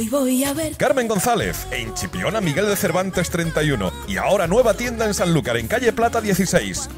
Hoy voy a ver Carmen González, en Chipiona Miguel de Cervantes 31. Y ahora nueva tienda en Sanlúcar, en calle Plata 16.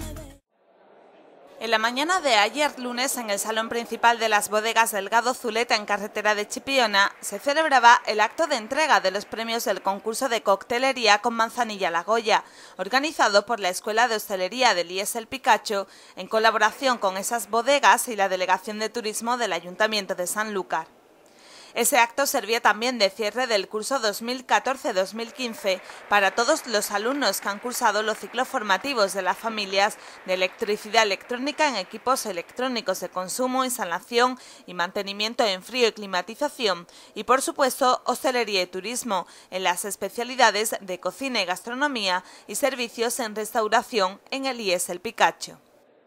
En la mañana de ayer lunes, en el salón principal de las bodegas Delgado Zuleta, en carretera de Chipiona, se celebraba el acto de entrega de los premios del concurso de coctelería con manzanilla La Goya, organizado por la Escuela de Hostelería del IES El Picacho, en colaboración con esas bodegas y la Delegación de Turismo del Ayuntamiento de Sanlúcar. Ese acto servía también de cierre del curso 2014-2015 para todos los alumnos que han cursado los ciclos formativos de las familias de electricidad electrónica en equipos electrónicos de consumo, instalación y mantenimiento en frío y climatización y, por supuesto, hostelería y turismo en las especialidades de cocina y gastronomía y servicios en restauración en el IES El Picacho.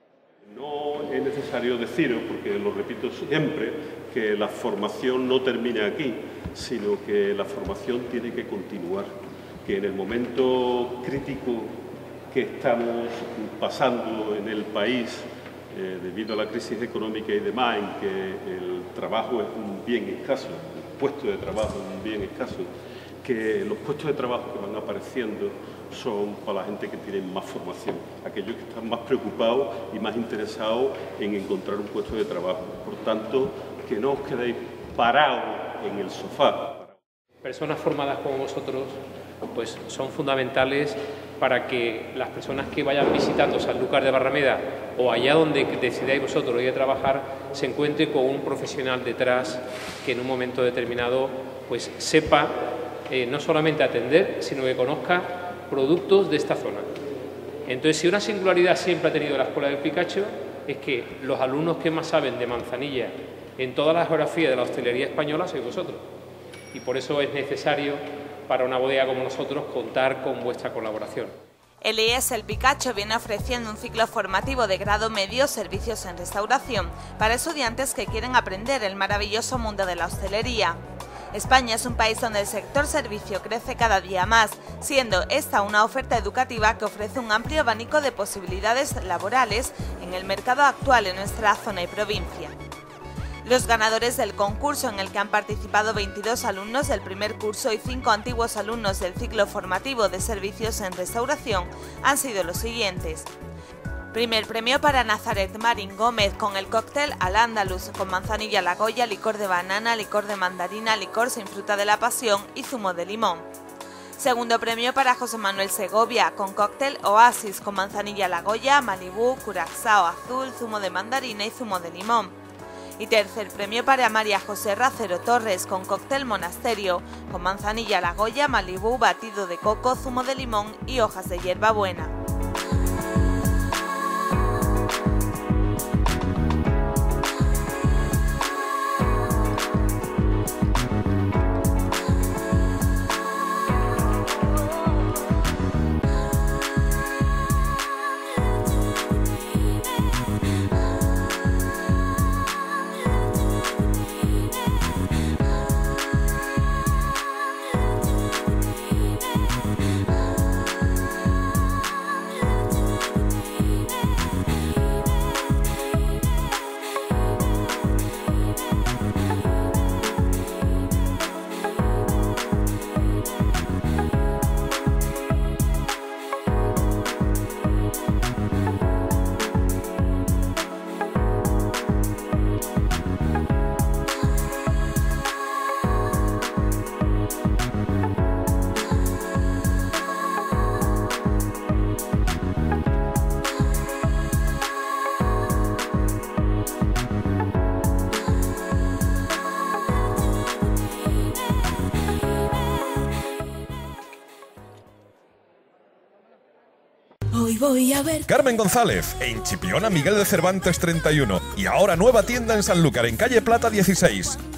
No es necesario deciros, porque lo repito siempre, que la formación no termina aquí, sino que la formación tiene que continuar, que en el momento crítico que estamos pasando en el país, debido a la crisis económica y demás, en que el trabajo es un bien escaso, el puesto de trabajo es un bien escaso, que los puestos de trabajo que van apareciendo son para la gente que tiene más formación, aquellos que están más preocupados y más interesados en encontrar un puesto de trabajo. Por tanto, que no os quedéis parados en el sofá. Personas formadas como vosotros pues son fundamentales para que las personas que vayan visitando Sanlúcar de Barrameda o allá donde decidáis vosotros ir a trabajar se encuentren con un profesional detrás que en un momento determinado pues sepa no solamente atender, sino que conozca productos de esta zona. Entonces, si una singularidad siempre ha tenido la Escuela del Picacho es que los alumnos que más saben de manzanilla en toda la geografía de la hostelería española sois vosotros. Y por eso es necesario para una bodega como nosotros contar con vuestra colaboración. El IES El Picacho viene ofreciendo un ciclo formativo de grado medio, servicios en restauración, para estudiantes que quieren aprender el maravilloso mundo de la hostelería. España es un país donde el sector servicio crece cada día más, siendo esta una oferta educativa que ofrece un amplio abanico de posibilidades laborales en el mercado actual en nuestra zona y provincia. Los ganadores del concurso, en el que han participado 22 alumnos del primer curso y 5 antiguos alumnos del ciclo formativo de servicios en restauración, han sido los siguientes. Primer premio para Nazaret Marín Gómez con el cóctel Al Andaluz con manzanilla La Goya, licor de banana, licor de mandarina, licor sin fruta de la pasión y zumo de limón. Segundo premio para José Manuel Segovia con cóctel Oasis con manzanilla La Goya, Malibú, curazao azul, zumo de mandarina y zumo de limón. Y tercer premio para María José Racero Torres con cóctel Monasterio con manzanilla La Goya, Malibú, batido de coco, zumo de limón y hojas de hierbabuena. Hoy voy a ver Carmen González, en Chipiona Miguel de Cervantes 31. Y ahora nueva tienda en Sanlúcar, en calle Plata 16.